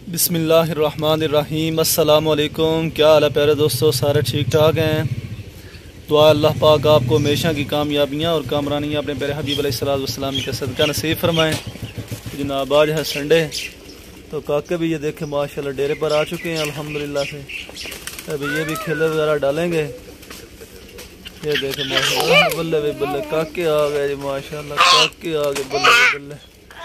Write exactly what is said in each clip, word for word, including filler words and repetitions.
बिस्मिल्लाहिर्रहमानिर्रहीम। अस्सलाम वालेकुम। क्या हाल है प्यारे दोस्तों, सारे ठीक ठाक हैं? दुआ अल्लाह पाक आपको हमेशा की कामयाबियाँ और कामरानियाँ अपने प्यारे हबीब अलैहिस्सलाम के सदका नसीब फरमाएँ। जनाब आज है संडे, तो काके भी ये देखे माशाल्लाह डेरे पर आ चुके हैं अल्हम्दुलिल्लाह से। अभी ये भी खेले वगैरह डालेंगे। ये देखे माशाल्लाह, बल्ले वे बल्ले काके आ गए जी माशाल्लाह, काके आ गए बल्ले बल्ले।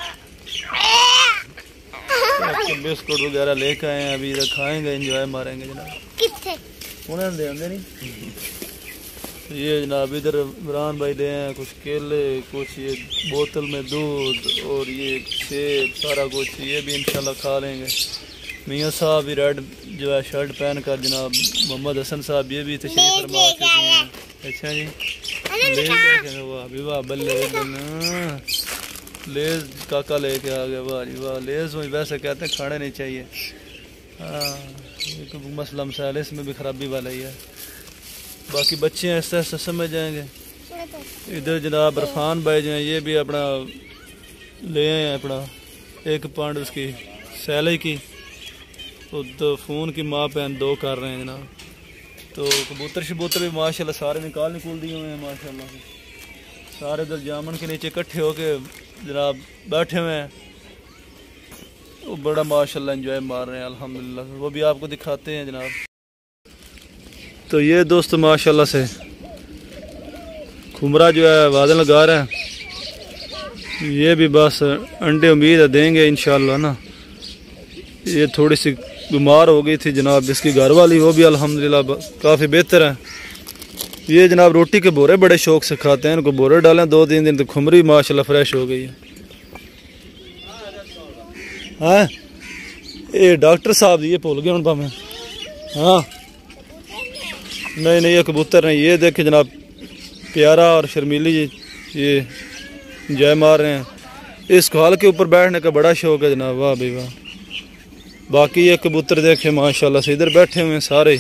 बिस्कुट वगैरह लेकर आए हैं, अभी इधर खाएंगे, एंजॉय मारेंगे जनाब। उन्हें दे आंदे नहीं ये जनाब, इधर इमरान भाई दे हैं कुछ केले, कुछ ये बोतल में दूध और ये सेब, सारा कुछ ये भी इंशाल्लाह खा लेंगे। मियाँ साहब भी रेड जो है शर्ट पहन कर जनाब, मोहम्मद हसन साहब ये भी तशरीफ फरमा चुके हैं। अच्छा जी, ले वाह भी वाह, बल्ले बल्ले लेज काका लेके आ गया। वाह जी वाह, लेज वैसे कहते हैं खाने नहीं चाहिए। हाँ ये तो मसला मसाइल है, इसमें भी खराबी वाला ही है। बाकी बच्चे ऐसा ऐसा समझ जाएंगे। इधर जनाब इरफान भाई जो हैं ये भी अपना ले आए हैं अपना एक पाउंड उसकी सैलरी की, तो दो फ़ोन की माँ पहन दो कर रहे हैं जनाब। तो कबूतर शबूतर भी माशाल्लाह सारे निकाल निकूल दिए हुए हैं माशाल्लाह। सारे इधर जामन के नीचे इकट्ठे होके जनाब बैठे हुए हैं, वो बड़ा माशाल्लाह एंजॉय मार रहे हैं अल्हम्दुलिल्लाह। वो भी आपको दिखाते हैं जनाब। तो ये दोस्त माशाल्लाह से खुमरा जो है वादन लगा रहे हैं। ये भी बस अंडे उम्मीद है देंगे इंशाल्लाह ना। ये थोड़ी सी बीमार हो गई थी जनाब इसकी घर वाली, वो भी अल्हम्दुलिल्लाह काफ़ी बेहतर है। ये जनाब रोटी के बोरे बड़े शौक से खाते हैं, इनको बोरे डालें दो तीन दिन तो खुमरी माशाल्लाह फ्रेश हो गई है। हाँ ये डॉक्टर साहब ये भूल गए उनका मैं। हाँ नहीं नहीं ये कबूतर नहीं। ये देखे जनाब प्यारा और शर्मीली जी ये जय मार रहे हैं। इस खाल के ऊपर बैठने का बड़ा शौक है जनाब, वाह भाई वाह। बाकी ये कबूतर देखे माशाल्लाह से इधर बैठे हुए हैं सारे।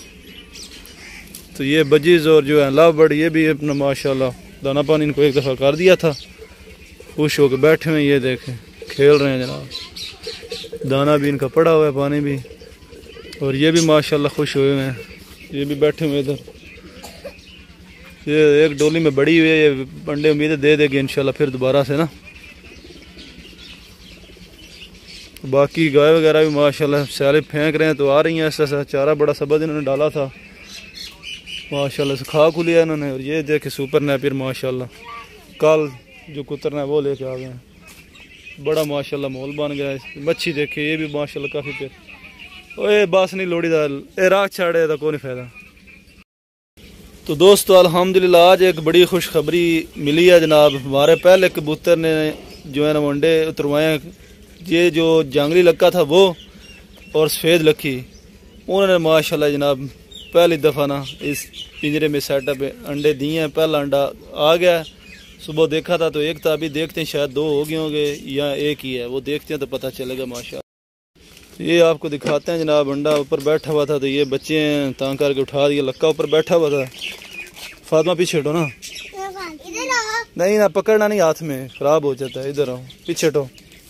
तो ये बजीज़ और जो है लव बर्ड ये भी अपना माशाल्लाह दाना पानी इनको एक दफ़ा कर दिया था, खुश होकर बैठे हुए हैं। ये देखें खेल रहे हैं जनाब, दाना भी इनका पड़ा हुआ है, पानी भी, और ये भी माशाल्लाह खुश हुए हुए हैं। ये भी बैठे हुए इधर। ये एक डोली में बड़ी हुई है, ये अंडे उम्मीद दे देगी इंशाल्लाह फिर दोबारा से ना। बाकी गाय वगैरह भी माशाल्लाह सैले फेंक रहे हैं तो आ रही हैं। ऐसा ऐसा चारा बड़ा सबज इन्होंने डाला था माशाल्लाह से, खा खू लिया इन्होंने। और ये देखे सुपर नैपियर माशाल्लाह कल जो कुतरना है वो लेके आ गए हैं। बड़ा माशाल्लाह माहौल बन गया है। मच्छी देखे ये भी माशाल्लाह काफ़ी पे। ओए बस नहीं लोड़ी दाल ए राख छाड़े तो कोई नहीं फायदा। तो दोस्तों अल्हम्दुलिल्लाह आज एक बड़ी खुशखबरी मिली है जनाब। हमारे पहले कबूतर ने जो है ना अंडे उतरवाए हैं। ये जो जंगली लक्का था वो और सफ़ेद लक्की, उन्होंने माशाल्लाह जनाब पहली दफ़ा ना इस पिंजरे में सेटअप अंडे दिए हैं। पहला अंडा आ गया, सुबह देखा था तो एक था, अभी देखते हैं शायद दो हो गए होंगे या एक ही है, वो देखते हैं तो पता चलेगा माशाल्लाह। ये आपको दिखाते हैं जनाब, अंडा ऊपर बैठा हुआ था तो ये बच्चे हैं तां करके उठा दिया। लक्का ऊपर बैठा हुआ था। फातिमा पीछे हटो ना, नहीं ना पकड़ना नहीं, हाथ में ख़राब हो जाता है। इधर आओ, पीछे हटो।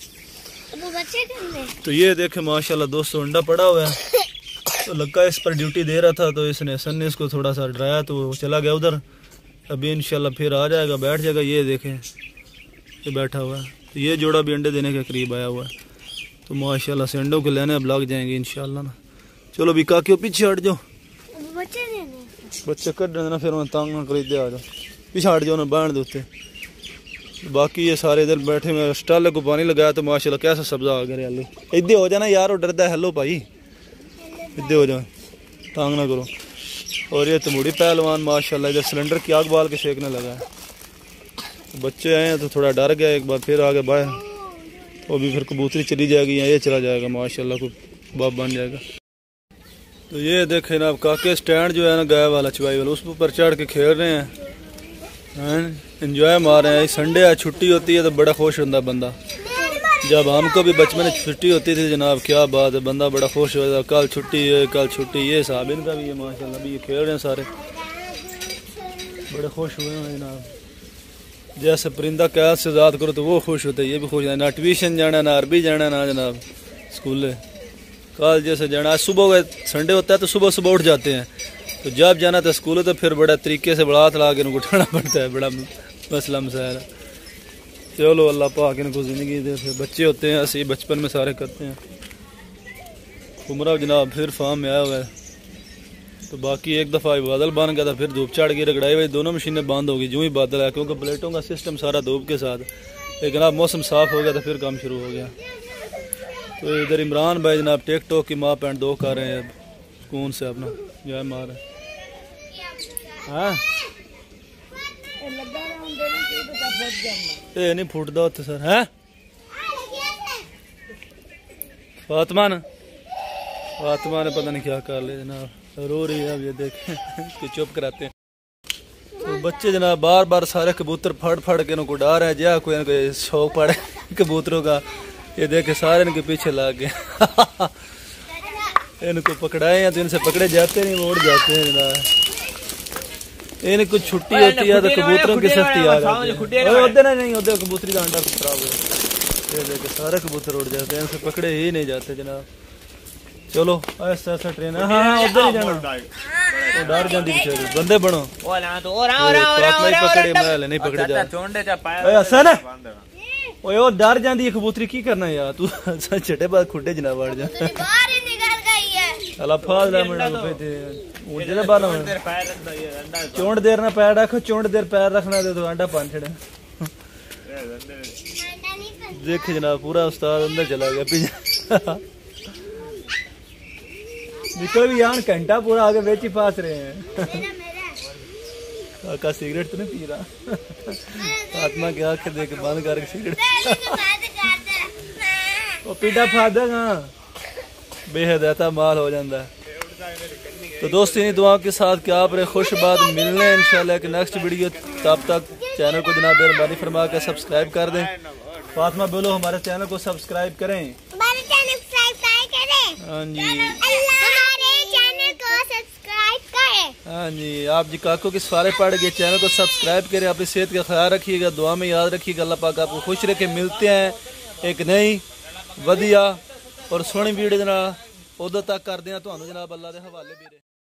तो ये देखे माशाल्लाह दोस्तों अंडा पड़ा हुआ है। तो लक्का इस पर ड्यूटी दे रहा था तो इसने हसन ने इसको थोड़ा सा डराया तो वो चला गया उधर। अभी इंशाल्लाह फिर आ जाएगा, बैठ जाएगा। ये देखें ये बैठा हुआ है। तो ये जोड़ा भी अंडे देने के करीब आया हुआ है। तो माशाल्लाह से अंडों के लेने अब लग जाएंगे इंशाल्लाह ना। चलो भी काके पीछे हट जाओ, बच्चे कर देना फिर उन्हें तंग ना खरीदे। आ जाओ पीछे हट जाओ, उन्हें बांध दो उत्ते। बाकी ये सारे इधर बैठे हुए। स्टाले को पानी लगाया तो माशाल्लाह कैसा सब्जा आ गया। आलू इधे हो जाना यार, वो डरदा है। हेलो भाई इधे हो जाओ, तंग ना करो। और ये तमूड़ी पहलवान माशाल्लाह इधर सिलेंडर की आग बाल के सेकने लगा है। तो बच्चे आए हैं तो थोड़ा डर गया, एक बार फिर आगे बाहर। वो भी फिर कबूतरी चली जाएगी या ये चला जाएगा माशाल्लाह, को बाप बन जाएगा। तो ये देखें ना, अब काके स्टैंड जो है ना गाय वाला चवाई वाला, उस पर चढ़ के खेल रहे हैं, एंजॉय मार रहे हैं। संडे आज छुट्टी होती है तो बड़ा खुश होता है बंदा। जब हमको भी बचपन में छुट्टी होती थी जनाब, क्या बात है, बंदा बड़ा खुश होता है। कल छुट्टी है, कल छुट्टी। ये साहब इनका भी है माशाल्लाह, भी ये खेल रहे हैं सारे, बड़े खुश हुए हैं जनाब। जैसे परिंदा कैद से आज़ाद करो तो वो खुश होते हैं, ये भी खुश है। ना ट्यूशन जाना, ना अरबी जाना, ना जनाब स्कूल। कल जैसे जाना, आज सुबह संडे होता है तो सुबह सुबह उठ जाते हैं, तो जब जाना था स्कूल तो फिर बड़ा तरीके से बड़ा ला के इनको उठाना पड़ता है, बड़ा मसला मसाइल है। चलो अल्लाह पाक इनको ज़िंदगी दे। फिर बच्चे होते हैं ऐसे ही बचपन में सारे करते हैं। उमरा जनाब फिर फार्म में आया हुआ है, तो बाकी एक दफ़ा बादल बन गया था, फिर धूप चढ़ गई, रगड़ाई हुई दोनों मशीनें बंद हो गई जो ही बादल आया, क्योंकि प्लेटों का सिस्टम सारा धूप के साथ। एक जनाब मौसम साफ़ हो गया तो फिर काम शुरू हो गया। तो इधर इमरान भाई जनाब टिकटॉक की माँ पैंट दो कर रहे हैं सुकून से अपना जो है मार है। हाँ ये नहीं फुटदा उत्थे सर है फातिमा ने फातिमा ने पता नहीं क्या कर लिया जनाब, रो रही है। अब ये देखें इसको चुप कराते हैं। तो बच्चे जनाब बार बार सारे कबूतर फड़ फड़ के इनको उड़ा रहे हैं, जा कोई इनको शौक पड़े कबूतरों का। ये देखे सारे इनके पीछे लग गए इनको पकड़ाए हैं तो इनसे पकड़े जाते नहीं, वो उड़ जाते हैं जनाब। इनको छुट्टी होती है तो कबूतरों की सख्ती आ जाती है। उधर नहीं उधर कबूतरी का अंडा खराब हो, ये देखे सारे कबूतर उड़ जाते हैं, इनसे पकड़े ही नहीं जाते जनाब। चलो ऐसा ऐसा ट्रेन है। हाँ हाँ उधर ही जाना, वो डर जाती बेचारी। बंदे बनो पकड़े महल नहीं पकड़े जा ओए ओ डर जाती है कबूतरी, की करना यार तू छठे बाद खुडे जना वड़ जा अला फाल दा मंडा पे थे उड़े बार चोंड देर ना पैर रखो, चोंड देर पैर रखना दे तो अंडा पान छड़े। देख जनाब पूरा उस्ताद अंदर चला गया पीछे निकल भी यार घंटा पूरा आगे बेच ही पास रहे हैं। काका सिगरेट तो नहीं पी रहा आत्मा के आंखें देख के बंद करके सिगरेट वो पीटा फादेगा बेहद ऐसा माल हो जाता है। तो दोस्तों इन्हीं दुआओं के साथ कि आप रे खुश बात मिलने इंशाल्लाह कि नेक्स्ट वीडियो, तब तक चैनल को जनाब मेहरबानी फरमा कर सब्सक्राइब कर दें। फातिमा बोलो हमारे चैनल को सब्सक्राइब करें। हमारे चैनल को सब्सक्राइब करें। हाँ जी हमारे चैनल को सब्सक्राइब करें। हाँ जी आप जी काको की सारे पढ़ के चैनल को सब्सक्राइब करें। अपनी सेहत का ख्याल रखिएगा, दुआ में याद रखिएगा। अल्लाह पाक आपको खुश रखे। मिलते हैं एक नई वधिया और सोहनी वीडियो जनाब, उदों तक करते हैं तो जनाब अल्लाह के हवाले भी।